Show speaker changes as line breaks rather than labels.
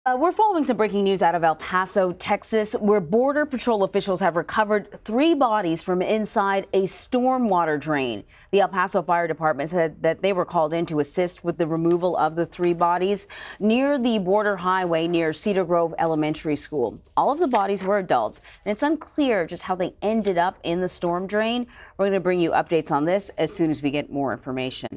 We're following some breaking news out of El Paso, Texas, where Border Patrol officials have recovered 3 bodies from inside a stormwater drain. The El Paso Fire Department said that they were called in to assist with the removal of the 3 bodies near the border highway near Cedar Grove Elementary School. All of the bodies were adults, and it's unclear just how they ended up in the storm drain. We're going to bring you updates on this as soon as we get more information.